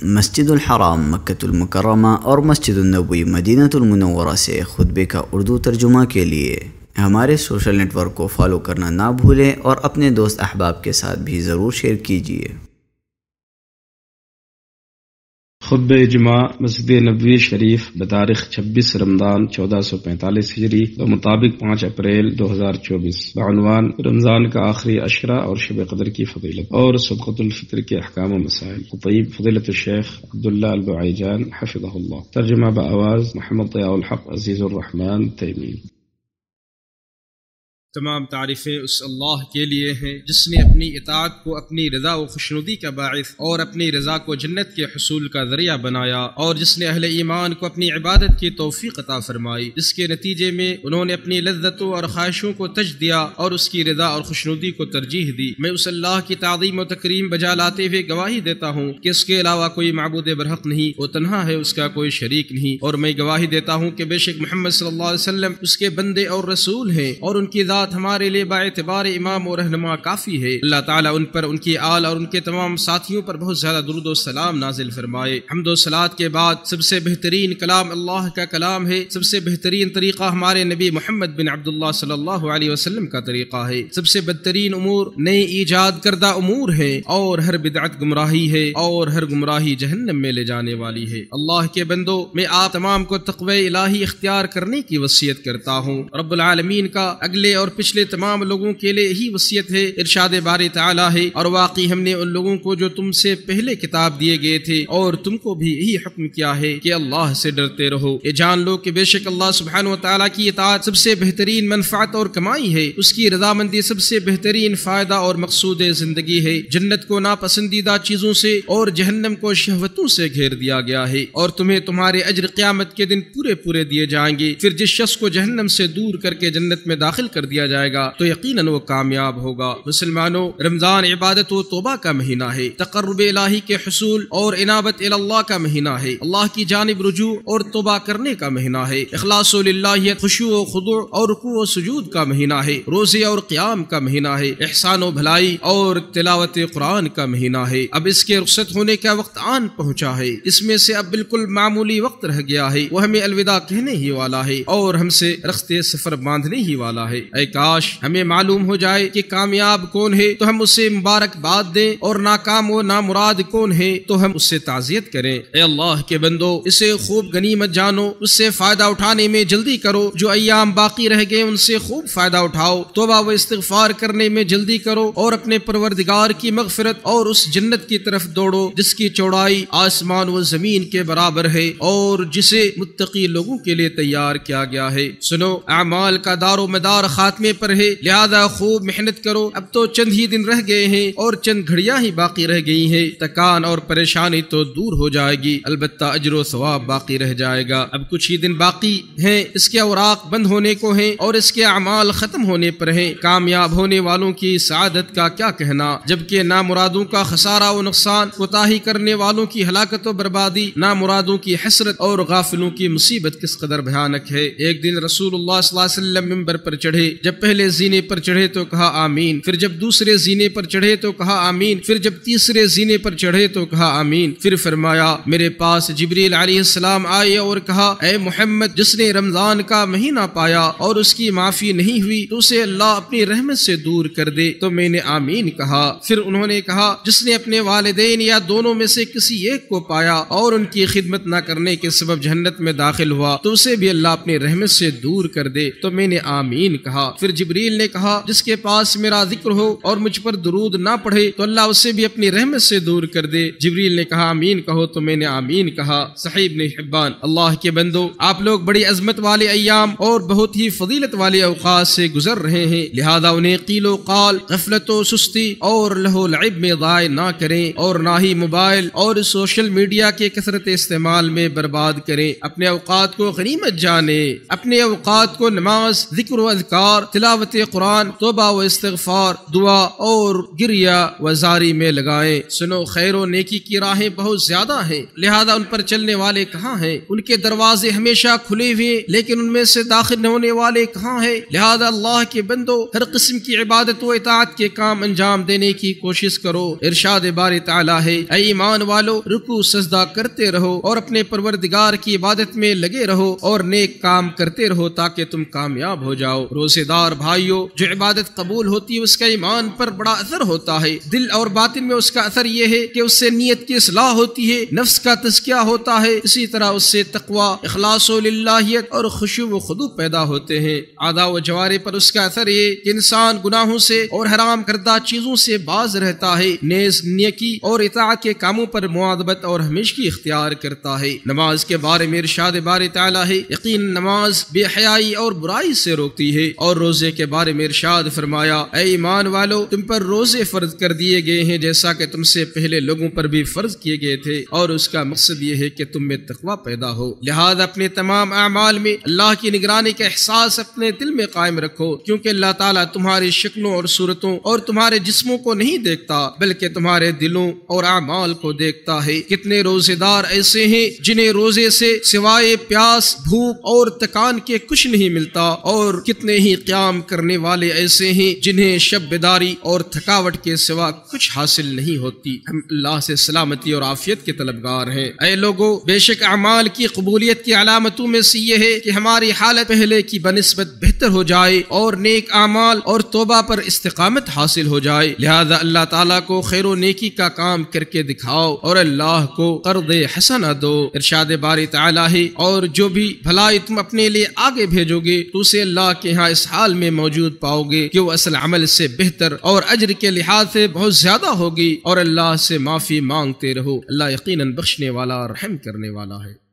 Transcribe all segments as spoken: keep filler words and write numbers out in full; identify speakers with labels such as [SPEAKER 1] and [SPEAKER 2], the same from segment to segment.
[SPEAKER 1] مسجد الحرام مکۃ المکرمہ اور مسجد النبوی مدینہ المنورہ سے خطبے کا اردو ترجمہ کے لیے ہمارے سوشل نیٹ ورک کو فالو کرنا نہ بھولیں اور اپنے دوست احباب کے ساتھ بھی ضرور شیئر کیجیے۔
[SPEAKER 2] خطبہ جمعہ مسجد نبوی شریف بتاریخ چھبیس رمضان چودہ سو پینتالیس ہجری مطابق پانچ اپریل دو ہزار چوبیس، بعنوان رمضان کا آخری عشرہ اور شب قدر کی فضیلت اور صدقۃ الفطر کے احکام و مسائل۔ خطیب فضیلت الشیخ عبداللہ البعیجان حفظہ اللہ۔ ترجمہ بآواز محمد ضیاء الحق عزیز الرحمن تیمی۔
[SPEAKER 3] تمام تعریفیں اس اللہ کے لیے ہیں جس نے اپنی اطاعت کو اپنی رضا و خوشنودی کا باعث اور اپنی رضا کو جنت کے حصول کا ذریعہ بنایا، اور جس نے اہل ایمان کو اپنی عبادت کی توفیق عطا فرمائی، جس کے نتیجے میں انہوں نے اپنی لذتوں اور خواہشوں کو تج دیا اور اس کی رضا اور خوشنودی کو ترجیح دی۔ میں اس اللہ کی تعظیم و تکریم بجا لاتے ہوئے گواہی دیتا ہوں کہ اس کے علاوہ کوئی معبود برحق نہیں، وہ تنہا ہے، اس کا کوئی شریک نہیں، اور میں گواہی دیتا ہوں کہ بے شک محمد صلی اللہ علیہ وسلم اس کے بندے اور رسول ہیں، اور ان کی ذات ہمارے لیے باعتبار امام اور رہنما کافی ہے۔ اللہ تعالیٰ ان پر، ان کی آل اور ان کے تمام ساتھیوں پر بہت زیادہ درود و سلام نازل فرمائے۔ حمد و صلوات کے بعد سب سے بہترین کلام اللہ کا کلام ہے، سب سے بہترین طریقہ ہمارے نبی محمد بن عبداللہ صلی اللہ علیہ وسلم کا طریقہ ہے، سب سے بدترین امور نئے ایجاد کردہ امور ہیں، اور ہر بدعت گمراہی ہے، اور ہر گمراہی جہنم میں لے جانے والی ہے۔ اللہ کے بندو، میں آپ تمام کو تقوی الہی اختیار کرنے کی وصیت کرتا ہوں۔ رب العالمین کا اگلے اور پچھلے تمام لوگوں کے لیے یہی وصیت ہے، ارشاد باری تعالیٰ ہے، اور واقعی ہم نے ان لوگوں کو جو تم سے پہلے کتاب دیے گئے تھے اور تم کو بھی یہی حکم کیا ہے کہ اللہ سے ڈرتے رہو۔ یہ جان لو کہ بے شک اللہ سبحانہ و تعالیٰ کی اطاعت سب سے بہترین منفعت اور کمائی ہے، اس کی رضامندی سب سے بہترین فائدہ اور مقصود زندگی ہے۔ جنت کو ناپسندیدہ چیزوں سے اور جہنم کو شہوتوں سے گھیر دیا گیا ہے، اور تمہیں تمہارے اجر قیامت کے دن پورے پورے دیے جائیں گے۔ پھر جس شخص کو جہنم سے دور کر کے جنت میں داخل کر دیا جائے گا تو یقیناً وہ کامیاب ہوگا۔ مسلمانوں، رمضان عبادت و توبہ کا مہینہ ہے، تقرب الہی کے حصول اور انابت اللہ کا مہینہ ہے، اللہ کی جانب رجوع اور توبہ کرنے کا مہینہ ہے، اخلاص للہ، خشوع و خضوع اور رکوع و سجود کا مہینہ ہے، روزے اور قیام کا مہینہ ہے، احسان و بھلائی اور تلاوت قرآن کا مہینہ ہے۔ اب اس کے رخصت ہونے کا وقت آن پہنچا ہے، اس میں سے اب بالکل معمولی وقت رہ گیا ہے، وہ ہمیں الوداع کہنے ہی والا ہے اور ہم سے رختے سفر باندھنے ہی والا ہے۔ اے کاش ہمیں معلوم ہو جائے کہ کامیاب کون ہے تو ہم اسے مبارکباد دیں، اور ناکام و نامراد کون ہے تو ہم اس سے تعزیت کریں۔ اے اللہ کے بندو، اسے خوب غنیمت جانو، اس سے فائدہ اٹھانے میں جلدی کرو، جو ایام باقی رہ گئے ان سے خوب فائدہ اٹھاؤ، توبہ و استغفار کرنے میں جلدی کرو، اور اپنے پروردگار کی مغفرت اور اس جنت کی طرف دوڑو جس کی چوڑائی آسمان و زمین کے برابر ہے، اور جسے متقی لوگوں کے لیے تیار کیا گیا ہے۔ سنو، اعمال کا دار و مدار خاتمے پر ہے، لہذا خوب محنت کرو، اب تو چند ہی دن رہ گئے ہیں اور چند گھڑیاں ہی باقی رہ گئی ہیں۔ تکان اور پریشانی تو دور ہو جائے گی، البتہ اجر و ثواب باقی رہ جائے گا۔ اب کچھ ہی دن باقی ہیں، اس کے اوراق بند ہونے کو ہیں اور اس کے اعمال ختم ہونے پر ہیں۔ کامیاب ہونے والوں کی سعادت کا کیا کہنا، جبکہ نامرادوں کا خسارہ و نقصان، کوتاہی کرنے والوں کی ہلاکت و بربادی، نامرادوں کی حسرت اور غافلوں کی مصیبت کس قدر بھیانک ہے۔ ایک دن رسول اللہ صلی اللہ علیہ وسلم منبر پر چڑھے، جب پہلے زینے پر چڑھے تو کہا آمین، پھر جب دوسرے زینے پر چڑھے تو کہا آمین، پھر جب تیسرے زینے پر چڑھے تو کہا آمین، پھر فرمایا میرے پاس جبریل علیہ السلام آئے اور کہا اے محمد، جس نے رمضان کا مہینہ پایا اور اس کی معافی نہیں ہوئی تو اسے اللہ اپنی رحمت سے دور کر دے، تو میں نے آمین کہا۔ پھر انہوں نے کہا جس نے اپنے والدین یا دونوں میں سے کسی ایک کو پایا اور ان کی خدمت نہ کرنے کے سبب جہنت میں داخل ہوا تو اسے بھی اللہ اپنی رحمت سے دور کر دے، تو میں نے آمین کہا۔ پھر جبریل نے کہا جس کے پاس میرا ذکر ہو اور مجھ پر درود نہ پڑھے تو اللہ اسے بھی اپنی رحمت سے دور کر دے۔ جبریل نے کہا آمین کہو، تو میں نے آمین کہا۔ صحیح ابن حبان۔ اللہ کے بندو، آپ لوگ بڑی عظمت والے ایام اور بہت ہی فضیلت والے اوقات سے گزر رہے ہیں، لہذا انہیں قیل و قال، غفلت و سستی اور لہو لعب میں ضائع نہ کریں، اور نہ ہی موبائل اور سوشل میڈیا کے کثرت استعمال میں برباد کریں۔ اپنے اوقات کو غنیمت جانیں، اپنے اوقات کو نماز، ذکر و اذکار اذکار، تلاوت قرآن، توبہ و استغفار، دعا اور گریہ و زاری میں لگائیں۔ سنو، خیر و نیکی کی راہیں بہت زیادہ ہیں، لہذا ان پر چلنے والے کہاں ہیں؟ ان کے دروازے ہمیشہ کھلے ہوئے، لیکن ان میں سے داخل نہ ہونے والے کہاں ہیں؟ لہذا اللہ کے بندو، ہر قسم کی عبادت و اطاعت کے کام انجام دینے کی کوشش کرو۔ ارشاد باری تعالیٰ ہے، اے ایمان والو، رکوع سجدہ کرتے رہو اور اپنے پروردگار کی عبادت میں لگے رہو اور نیک کام کرتے رہو تاکہ تم کامیاب ہو جاؤ۔ روزے دار بھائیو، جو عبادت قبول ہوتی ہے اس کا ایمان پر بڑا اثر ہوتا ہے، دل اور باطن میں اس کا اثر یہ ہے کہ اس سے نیت کی اصلاح ہوتی ہے، نفس کا تزکیہ ہوتا ہے، اسی طرح اس سے تقوی، اخلاص و للہیت اور خشوع و خضوع پیدا ہوتے ہیں۔ اعضاء و جوارح پر اس کا اثر یہ کہ انسان گناہوں سے اور حرام کردہ چیزوں سے باز رہتا ہے، نیز نیکی اور اطاعت کے کاموں پر مواظبت اور ہمیشگی اختیار کرتا ہے۔ نماز کے بارے میں ارشاد باری تعالیٰ ہے، یقین نماز بے حیائی اور برائی سے روکتی ہے۔ اور روزے کے بارے میں ارشاد فرمایا، اے ایمان والو، تم پر روزے فرض کر دیے گئے ہیں جیسا کہ تم سے پہلے لوگوں پر بھی فرض کیے گئے تھے، اور اس کا مقصد یہ ہے کہ تم میں تقوی پیدا ہو۔ لہذا اپنے تمام اعمال میں اللہ کی نگرانی کا احساس اپنے دل میں قائم رکھو، کیونکہ اللہ تعالیٰ تمہاری شکلوں اور صورتوں اور تمہارے جسموں کو نہیں دیکھتا بلکہ تمہارے دلوں اور اعمال کو دیکھتا ہے۔ کتنے روزے دار ایسے ہیں جنہیں روزے سے سوائے پیاس، بھوک اور تکان کے کچھ نہیں ملتا، اور کتنے ہی قیام کرنے والے ایسے ہیں جنہیں شب بیداری اور تھکاوٹ کے سوا کچھ حاصل نہیں ہوتی۔ ہم اللہ سے سلامتی اور عافیت کے طلبگار ہیں۔ اے لوگو، بے شک اعمال کی قبولیت کی علامتوں میں سے یہ ہے کہ ہماری حالت پہلے کی بنسبت بہتر ہو جائے اور نیک اعمال اور توبہ پر استقامت حاصل ہو جائے۔ لہذا اللہ تعالیٰ کو خیر و نیکی کا کام کر کے دکھاؤ اور اللہ کو قرض حسنہ دو۔ ارشاد باری تعالیٰ ہے، اور جو بھی بھلائی تم اپنے لیے آگے بھیجو گے تو اسے اللہ کے ہاں اس حال میں موجود پاؤ گے کہ وہ اصل عمل سے بہتر اور اجر کے لحاظ سے بہت زیادہ ہوگی، اور اللہ سے معافی مانگتے رہو، اللہ یقیناً بخشنے والا رحم کرنے والا ہے۔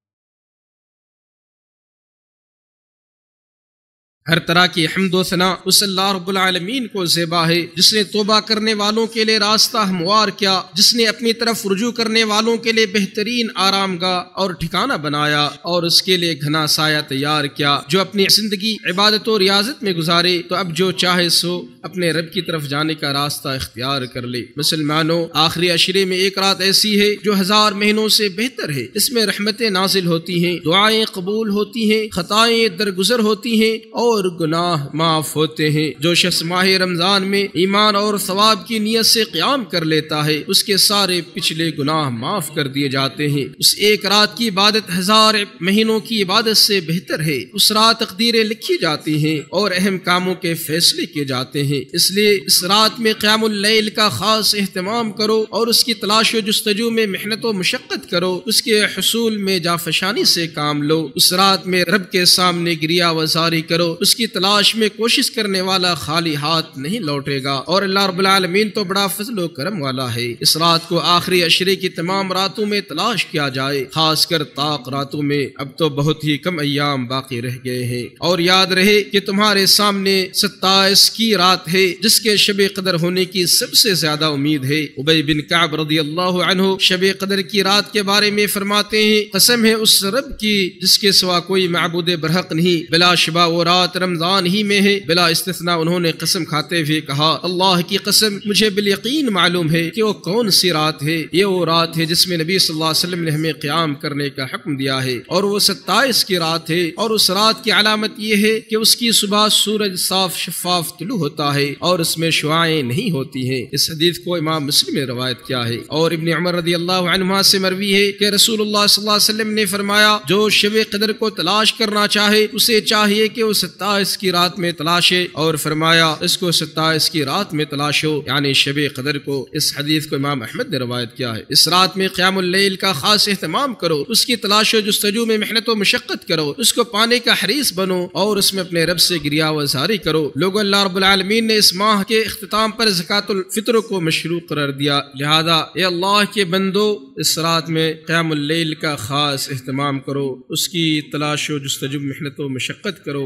[SPEAKER 3] ہر طرح کی حمد و ثنا اس اللہ رب العالمین کو زیبا ہے جس نے توبہ کرنے والوں کے لیے راستہ ہموار کیا، جس نے اپنی طرف رجوع کرنے والوں کے لیے بہترین آرام گاہ اور ٹھکانہ بنایا اور اس کے لیے گھنا سایہ تیار کیا۔ جو اپنی زندگی عبادت و ریاضت میں گزارے تو اب جو چاہے سو اپنے رب کی طرف جانے کا راستہ اختیار کر لے۔ مسلمانوں، آخری عشرے میں ایک رات ایسی ہے جو ہزار مہینوں سے بہتر ہے۔ اس میں رحمتیں نازل ہوتی ہیں، دعائیں قبول ہوتی ہیں، خطائیں درگزر ہوتی ہیں اور اور گناہ معاف ہوتے ہیں۔ جو شخص ماہ رمضان میں ایمان اور ثواب کی نیت سے قیام کر لیتا ہے اس کے سارے پچھلے گناہ معاف کر دیے جاتے ہیں۔ اس ایک رات کی عبادت ہزار مہینوں کی عبادت سے بہتر ہے۔ اس رات تقدیریں لکھی جاتی ہیں اور اہم کاموں کے فیصلے کیے جاتے ہیں۔ اس لیے اس رات میں قیام اللیل کا خاص اہتمام کرو اور اس کی تلاش و جستجو میں محنت و مشقت کرو۔ اس کے حصول میں جافشانی سے کام لو۔ اس رات میں رب کے سامنے گریہ وزاری کرو۔ اس کی تلاش میں کوشش کرنے والا خالی ہاتھ نہیں لوٹے گا، اور اللہ رب العالمین تو بڑا فضل و کرم والا ہے۔ اس رات کو آخری عشرے کی تمام راتوں میں تلاش کیا جائے، خاص کر طاق راتوں میں۔ اب تو بہت ہی کم ایام باقی رہ گئے ہیں، اور یاد رہے کہ تمہارے سامنے ستائیس کی رات ہے جس کے شب قدر ہونے کی سب سے زیادہ امید ہے۔ ابی بن کعب رضی اللہ عنہ شب قدر کی رات کے بارے میں فرماتے ہیں، قسم ہے اس رب کی جس کے سوا کوئی معبود برحق نہیں، بلا شبہ وہ رات رمضان ہی میں ہے۔ بلا استثناء انہوں نے قسم کھاتے ہوئے کہا، اللہ کی قسم مجھے بالیقین معلوم ہے کہ وہ کون سی رات ہے۔ یہ وہ رات ہے جس میں نبی صلی اللہ علیہ وسلم نے ہمیں قیام کرنے کا حکم دیا ہے، اور وہ ستائیس کی رات ہے، اور اس رات کی علامت یہ ہے کہ اس کی صبح سورج صاف شفاف طلوع ہوتا ہے اور اس میں شعاعیں نہیں ہوتی ہیں۔ اس حدیث کو امام مسلم نے روایت کیا ہے، اور ابن عمر رضی اللہ عنہما سے مروی ہے کہ رسول اللہ صلی اللہ علیہ وسلم نے فرمایا، جو شب قدر کو تلاش کرنا چاہے اسے چاہیے کہ وہ ستائیس کی رات میں تلاشے، اور فرمایا اس کو ستائیس کی رات میں تلاشو، یعنی شب قدر کو۔ اس حدیث کو امام احمد نے روایت کیا ہے۔ اس رات میں قیام اللیل کا خاص اہتمام کرو، اس کی تلاش و جستجو میں محنت و مشقت کرو، اس کو پانے کا حریص بنو، اور اس میں اپنے رب سے گریہ وزاری کرو۔ لوگو، اللہ رب العالمین نے اس ماہ کے اختتام پر زکوٰۃ الفطر کو مشروع قرار دیا، لہذا اے اللہ کے بندو اس رات میں قیام اللیل کا خاص اہتمام کرو، اس کی تلاش و جستجو محنت و مشقت کرو۔ اللہ رب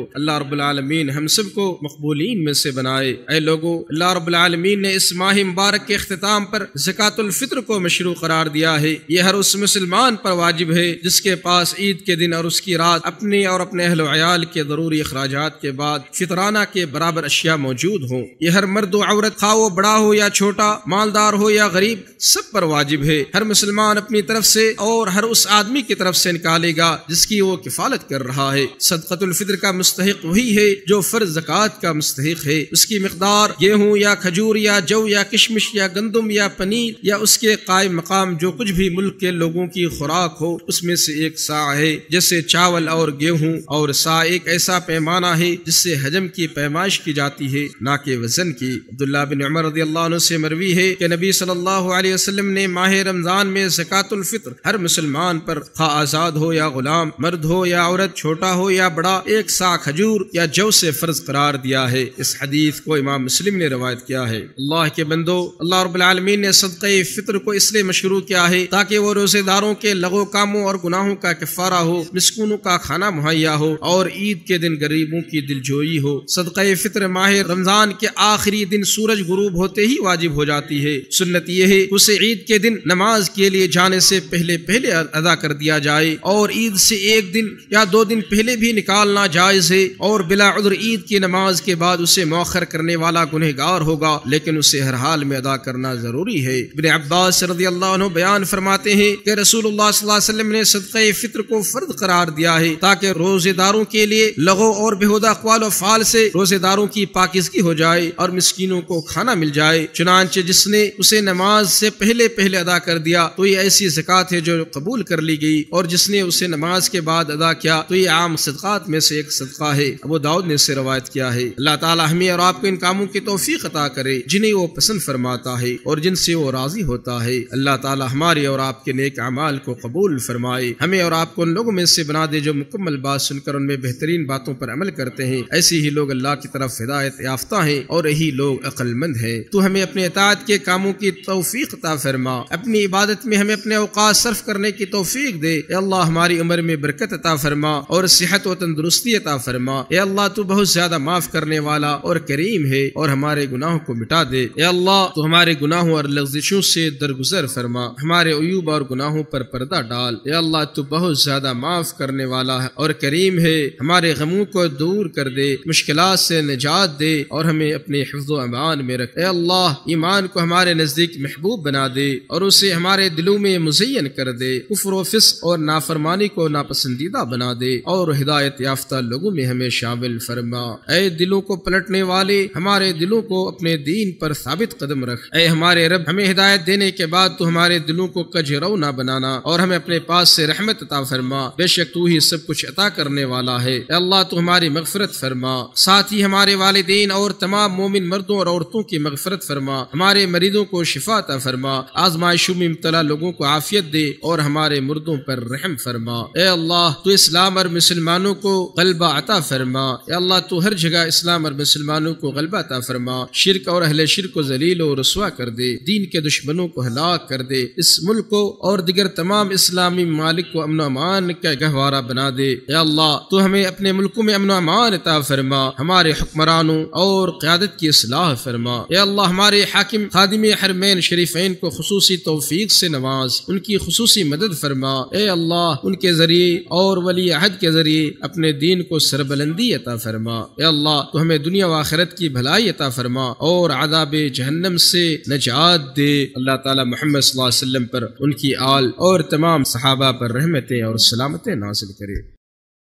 [SPEAKER 3] رب العالمین ہم سب کو مقبولین میں سے بنائے۔ اے لوگو، اللہ رب العالمین نے اس ماہ مبارک کے اختتام پر زکوٰۃ الفطر کو مشروع قرار دیا ہے۔ یہ ہر اس مسلمان پر واجب ہے جس کے پاس عید کے دن اور اس کی رات اپنے اور اپنے اہل و عیال کے ضروری اخراجات کے بعد فطرانہ کے برابر اشیاء موجود ہوں۔ یہ ہر مرد و عورت، خواہ وہ بڑا ہو یا چھوٹا، مالدار ہو یا غریب، سب پر واجب ہے۔ ہر مسلمان اپنی طرف سے اور ہر اس آدمی کی طرف سے نکالے گا جس کی وہ کفالت کر رہا ہے۔ صدقۃ الفطر کا مستحق وہی ہے جو فرض زکوٰۃ کا مستحق ہے۔ اس کی مقدار گیہوں یا کھجور یا جو یا کشمش یا گندم یا پنیر یا اس کے قائم مقام جو کچھ بھی ملک کے لوگوں کی خوراک ہو اس میں سے ایک سا ہے۔ جیسے چاول اور گیہوں، اور سا ایک ایسا پیمانہ ہے جس سے حجم کی پیمائش کی جاتی ہے، نہ کہ وزن کی۔ عبداللہ بن عمر رضی اللہ عنہ سے مروی ہے کہ نبی صلی اللہ علیہ وسلم نے ماہ رمضان میں زکوٰۃ الفطر ہر مسلمان پر، خواہ آزاد ہو یا غلام، مرد ہو یا عورت، چھوٹا ہو یا بڑا، ایک سا کھجور یا جو سے فرض قرار دیا ہے۔ اس حدیث کو امام مسلم نے روایت کیا ہے۔ اللہ کے بندو، اللہ رب العالمین نے صدقہ فطر کو اس لیے مشروع کیا ہے تاکہ وہ روزے داروں کے لغو کاموں اور گناہوں کا کفارہ ہو، مسکینوں کا کھانا مہیا ہو، اور عید کے دن غریبوں کی دلجوئی ہو۔ صدقہ فطر ماہ رمضان کے آخری دن سورج غروب ہوتے ہی واجب ہو جاتی ہے۔ سنت یہ ہے اسے عید کے دن نماز کے لیے جانے سے پہلے پہلے ادا کر دیا جائے، اور عید سے ایک دن یا دو دن پہلے بھی نکالنا جائز ہے، اور بلا عذر عید کی نماز کے بعد اسے مؤخر کرنے والا گنہگار ہوگا، لیکن اسے ہر حال میں ادا کرنا ضروری ہے۔ ابن عباس رضی اللہ عنہ بیان فرماتے ہیں کہ رسول اللہ صلی اللہ علیہ وسلم نے صدقہ فطر کو فرض قرار دیا ہے تاکہ روزے داروں کے لیے لغو اور بےہودہ اقوال و فعال سے روزے داروں کی پاکیزگی ہو جائے اور مسکینوں کو کھانا مل جائے۔ چنانچہ جس نے اسے نماز سے پہلے پہلے ادا کر دیا تو یہ ایسی زکوٰۃ ہے جو قبول کر لی گئی، اور جس نے اسے نماز کے بعد ادا کیا تو یہ عام صدقات میں سے ایک صدقہ ہے۔ ابو داؤد نے اسے روایت کیا ہے۔ اللہ تعالی ہمیں اور آپ کو ان کاموں کی توفیق عطا کرے جنہیں وہ پسند فرماتا ہے اور جن سے وہ راضی ہوتا ہے۔ اللہ تعالی ہمارے اور آپ کے نیک اعمال کو قبول فرمائے۔ ہمیں اور آپ کو ان لوگوں میں سے بنا دے جو مکمل بات سن کر ان میں بہترین باتوں پر عمل کرتے ہیں۔ ایسے ہی لوگ اللہ کی طرف ہدایت یافتہ ہیں اور یہی لوگ عقل مند ہیں۔ تو ہمیں اپنے اطاعت کے کاموں کی توفیق عطا فرما، اپنی عبادت میں ہمیں اپنے اوقات صرف کرنے کی توفیق دے۔ اے اللہ ہماری عمر میں برکت عطا فرما اور صحت و تندرستی عطا فرما۔ اے اللہ تو بہت زیادہ معاف کرنے والا اور کریم ہے، اور ہمارے گناہوں کو مٹا دے۔ اے اللہ تو ہمارے گناہوں اور لغزشوں سے درگزر فرما، ہمارے عیوب اور گناہوں پر پردہ ڈال۔ اے اللہ تو بہت زیادہ معاف کرنے والا ہے اور کریم ہے، ہمارے غموں کو دور کر دے، مشکلات سے نجات دے اور ہمیں اپنے حفظ و امان میں رکھ۔ اے اللہ ایمان کو ہمارے نزدیک محبوب بنا دے اور اسے ہمارے دلوں میں مزین کر دے، کفر و فسق اور نافرمانی کو ناپسندیدہ بنا دے اور ہدایت یافتہ لوگوں میں ہمیں شامل فرما۔ اے دلوں کو پلٹنے والے، ہمارے دلوں کو اپنے دین پر ثابت قدم رکھ۔ اے ہمارے رب، ہمیں ہدایت دینے کے بعد تو ہمارے دلوں کو کجرو نہ بنانا اور ہمیں اپنے پاس سے رحمت عطا فرما، بے شک تو ہی سب کچھ عطا کرنے والا ہے۔ اے اللہ تو ہماری مغفرت فرما، ساتھ ہی ہمارے والدین اور تمام مومن مردوں اور عورتوں کی مغفرت فرما، ہمارے مریضوں کو شفا عطا فرما، آزمائشوں میں مبتلا لوگوں کو عافیت دے اور ہمارے مردوں پر رحم فرما۔ اے اللہ تو اسلام اور مسلمانوں کو غلبہ عطا فرما۔ اے اللہ تو ہر جگہ اسلام اور مسلمانوں کو غلبہ عطا فرما، شرک اور اہل شرک کو ذلیل و رسوا کر دے، دین کے دشمنوں کو ہلاک کر دے، اس ملک کو اور دیگر تمام اسلامی ممالک کو امن و امان کا گہوارہ بنا دے۔ اے اللہ تو ہمیں اپنے ملکوں میں امن و امان عطا فرما، ہمارے حکمرانوں اور قیادت کی اصلاح فرما۔ اے اللہ ہمارے حاکم خادم حرمین شریفین کو خصوصی توفیق سے نواز، ان کی خصوصی مدد فرما۔ اے اللہ ان کے ذریعے اور ولی عہد کے ذریعے اپنے دین کو سربلندی عطا فرما۔ اے اللہ تو ہمیں دنیا و آخرت کی بھلائی عطا فرما اور عذاب جہنم سے نجات دے۔ اللہ تعالی محمد صلی اللہ علیہ وسلم پر، ان کی آل اور تمام صحابہ پر رحمتیں اور سلامتیں نازل کرے۔